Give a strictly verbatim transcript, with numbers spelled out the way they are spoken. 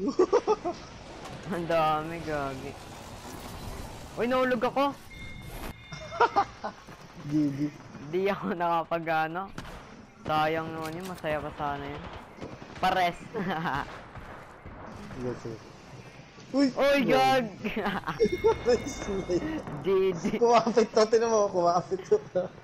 Ang dami, gagi. Uy, nahulog ako. G G. Di ako nakapag ano. Sayang naman yun, masaya pa sana yun. Pares. Yes, sir. Uy! Uy, gag! G G. Kumapit to, tinan mo, kumapit to.